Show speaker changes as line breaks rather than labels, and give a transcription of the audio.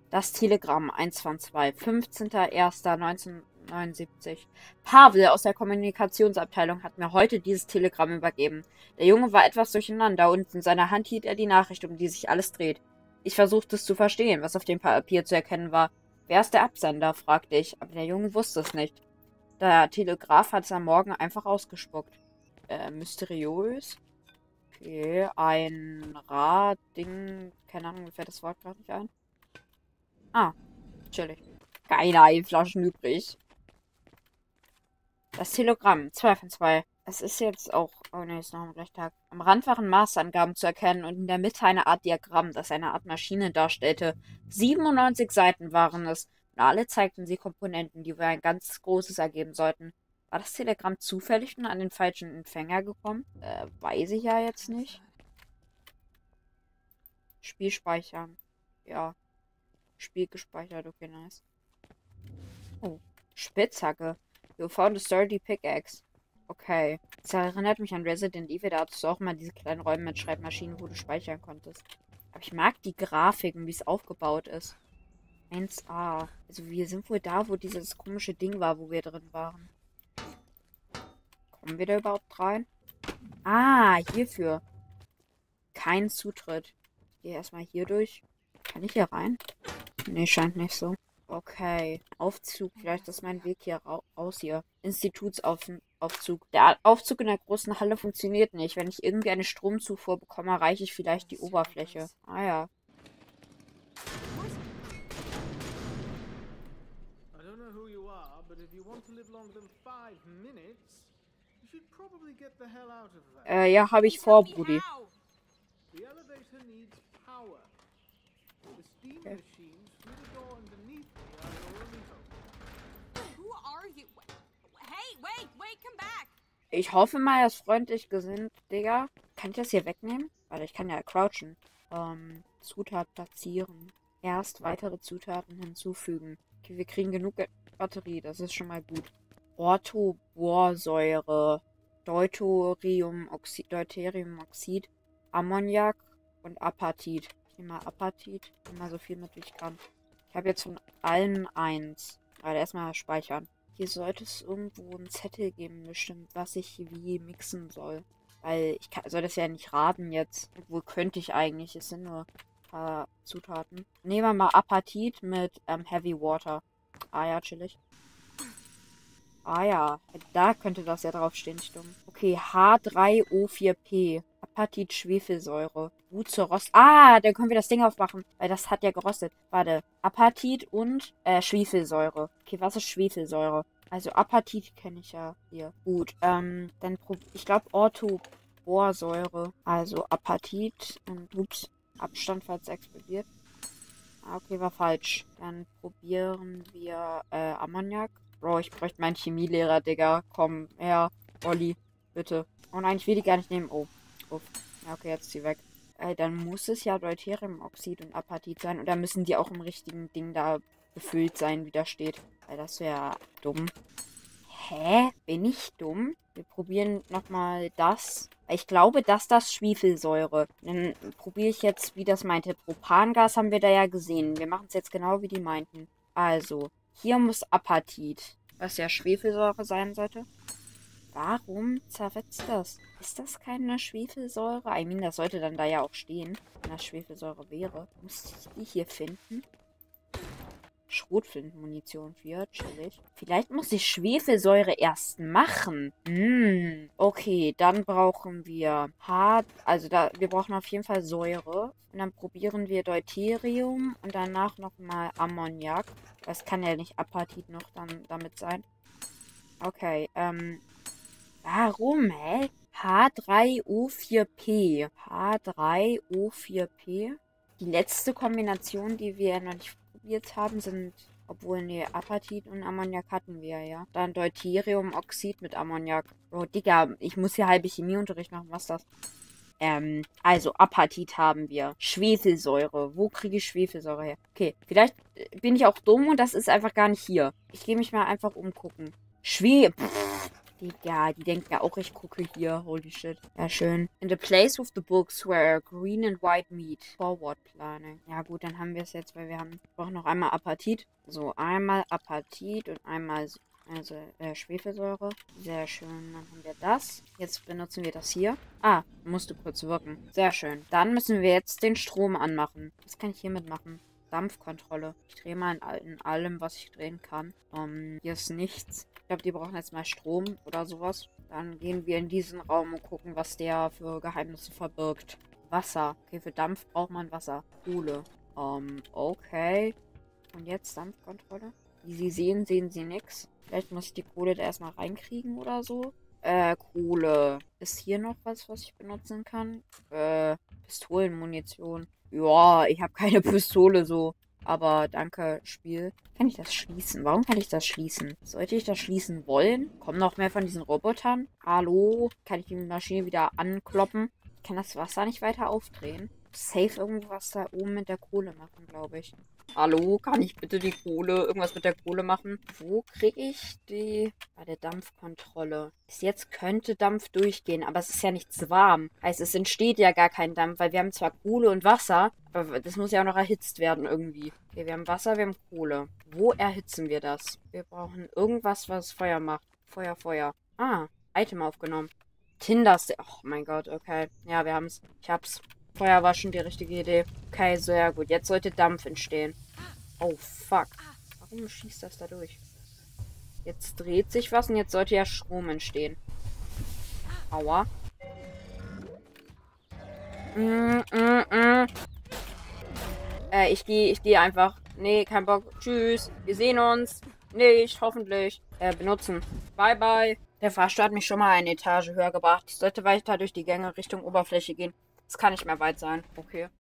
Das Telegramm 122, 15.01.1979. Pavel aus der Kommunikationsabteilung hat mir heute dieses Telegramm übergeben. Der Junge war etwas durcheinander und in seiner Hand hielt er die Nachricht, um die sich alles dreht. Ich versuchte es zu verstehen, was auf dem Papier zu erkennen war. Wer ist der Absender? Fragte ich, aber der Junge wusste es nicht. Der Telegraph hat es am Morgen einfach ausgespuckt. Mysteriös? Okay, ein Radding. Keine Ahnung, mir fällt das Wort gerade nicht ein. Ah, chillig. Keine Eiflaschen übrig. Das Telegramm, 2 von 2. Es ist jetzt auch, oh ne, ist noch am gleichen Tag. Am Rand waren Maßangaben zu erkennen und in der Mitte eine Art Diagramm, das eine Art Maschine darstellte. 97 Seiten waren es und alle zeigten sie Komponenten, die wohl ein ganz großes ergeben sollten. War das Telegramm zufällig nur an den falschen Empfänger gekommen? Weiß ich ja jetzt nicht. Spiel speichern. Ja, Spiel gespeichert, okay, nice. Oh, Spitzhacke. You found a sturdy pickaxe. Okay. Das erinnert mich an Resident Evil, da hattest du auch mal diese kleinen Räume mit Schreibmaschinen, wo du speichern konntest. Aber ich mag die Grafiken, wie es aufgebaut ist. 1A. Also wir sind wohl da, wo dieses komische Ding war, wo wir drin waren. Kommen wir da überhaupt rein? Ah, hierfür. Kein Zutritt. Ich gehe erstmal hier durch. Kann ich hier rein? Nee, scheint nicht so. Okay. Aufzug. Vielleicht ist mein Weg hier raus hier. Institutsaufzug. Der Aufzug in der großen Halle funktioniert nicht. Wenn ich irgendwie eine Stromzufuhr bekomme, erreiche ich vielleicht die Oberfläche. Ah ja. Ja, habe ich vor, Brudi. Okay. Ich hoffe mal, er ist freundlich gesinnt, Digga. Kann ich das hier wegnehmen? Warte, ich kann ja crouchen. Zutat platzieren. Erst weitere Zutaten hinzufügen. Okay, wir kriegen genug Batterie. Das ist schon mal gut. Orthoborsäure. Deuteriumoxid, Ammoniak und Apatit. Ich nehme mal Apatit. Ich nehme mal so viel mit, wie ich kann. Ich habe jetzt von allen eins. Aber erstmal speichern. Hier sollte es irgendwo einen Zettel geben, bestimmt, was ich wie mixen soll. Weil ich soll das ja nicht raten jetzt. Wo könnte ich eigentlich? Es sind nur ein paar Zutaten. Nehmen wir mal Apatit mit Heavy Water. Ah ja, chillig. Ah ja, da könnte das ja draufstehen, stumm. Okay, H3O4P. Apatit Schwefelsäure. Gut zur Rost. Ah, dann können wir das Ding aufmachen, weil das hat ja gerostet. Warte, Apatit und Schwefelsäure. Okay, was ist Schwefelsäure? Also Apatit kenne ich ja hier. Gut, dann ich glaube Orthoborsäure. Also Apatit und ups, Abstand, falls es explodiert. Ah, okay, war falsch. Dann probieren wir Ammoniak. Bro, ich bräuchte meinen Chemielehrer, Digga. Komm her, Olli, bitte. Oh nein, ich will die gar nicht nehmen. Oh, uff. Ja, okay, jetzt ist sie weg. Dann muss es ja Deuteriumoxid und Apatit sein. Und dann müssen die auch im richtigen Ding da befüllt sein, wie da steht. Weil das wäre dumm. Hä? Bin ich dumm? Wir probieren nochmal das. Ich glaube, dass das Schwefelsäure. Dann probiere ich jetzt, wie das meinte. Propangas haben wir da ja gesehen. Wir machen es jetzt genau, wie die meinten. Also, hier muss Apatit, was ja Schwefelsäure sein sollte. Warum zerfetzt das? Ist das keine Schwefelsäure? I mean, das sollte dann da ja auch stehen, wenn das Schwefelsäure wäre. Muss ich die hier finden? Schrotflintenmunition für, chillig. Vielleicht muss ich Schwefelsäure erst machen. Okay, dann brauchen wir wir brauchen auf jeden Fall Säure. Und dann probieren wir Deuterium und danach nochmal Ammoniak. Das kann ja nicht Apatit noch dann damit sein. Okay, warum, hä? H3O4P. H3O4P. Die letzte Kombination, die wir noch nicht probiert haben, sind, obwohl, nee, Apatit und Ammoniak hatten wir ja. Dann Deuteriumoxid mit Ammoniak. Oh, Digga, ich muss hier halbe Chemieunterricht machen, was ist das? Also Apatit haben wir. Schwefelsäure. Wo kriege ich Schwefelsäure her? Okay, vielleicht bin ich auch dumm und das ist einfach gar nicht hier. Ich gehe mich mal einfach umgucken. Ja, die denken ja auch, ich gucke hier. Holy shit. Ja, schön. In the place with the books where green and white meet. Forward planning. Ja, gut, dann haben wir es jetzt, weil wir brauchen noch einmal Apatit. So, einmal Apatit und einmal Schwefelsäure. Sehr schön. Dann haben wir das. Jetzt benutzen wir das hier. Ah, musste kurz wirken. Sehr schön. Dann müssen wir jetzt den Strom anmachen. Was kann ich hiermit machen? Dampfkontrolle. Ich drehe mal in allem, was ich drehen kann. Hier ist nichts. Ich glaube, die brauchen jetzt mal Strom oder sowas. Dann gehen wir in diesen Raum und gucken, was der für Geheimnisse verbirgt. Wasser. Okay, für Dampf braucht man Wasser. Kohle. Okay. Und jetzt Dampfkontrolle. Wie Sie sehen, sehen Sie nichts. Vielleicht muss ich die Kohle da erstmal reinkriegen oder so. Kohle. Ist hier noch was ich benutzen kann? Pistolenmunition. Ja, ich habe keine Pistole so. Aber danke, Spiel. Kann ich das schließen? Warum kann ich das schließen? Sollte ich das schließen wollen? Kommen noch mehr von diesen Robotern? Hallo? Kann ich die Maschine wieder ankloppen? Ich kann das Wasser nicht weiter aufdrehen. Safe irgendwas da oben mit der Kohle machen, glaube ich. Hallo, kann ich bitte irgendwas mit der Kohle machen? Wo kriege ich die? Bei der Dampfkontrolle. Bis jetzt könnte Dampf durchgehen, aber es ist ja nichts warm. Heißt, es entsteht ja gar kein Dampf, weil wir haben zwar Kohle und Wasser, aber das muss ja auch noch erhitzt werden irgendwie. Okay, wir haben Wasser, wir haben Kohle. Wo erhitzen wir das? Wir brauchen irgendwas, was Feuer macht. Feuer. Ah, Item aufgenommen. Tinder. Oh mein Gott, okay. Ja, wir haben es. Ich hab's. Feuer war schon die richtige Idee. Okay, sehr gut. Jetzt sollte Dampf entstehen. Oh, fuck. Warum schießt das da durch? Jetzt dreht sich was und jetzt sollte ja Strom entstehen. Aua. Ich gehe einfach. Nee, kein Bock. Tschüss. Wir sehen uns. Nicht, hoffentlich. Benutzen. Bye, bye. Der Fahrstuhl hat mich schon mal eine Etage höher gebracht. Ich sollte weiter durch die Gänge Richtung Oberfläche gehen. Es kann nicht mehr weit sein. Okay.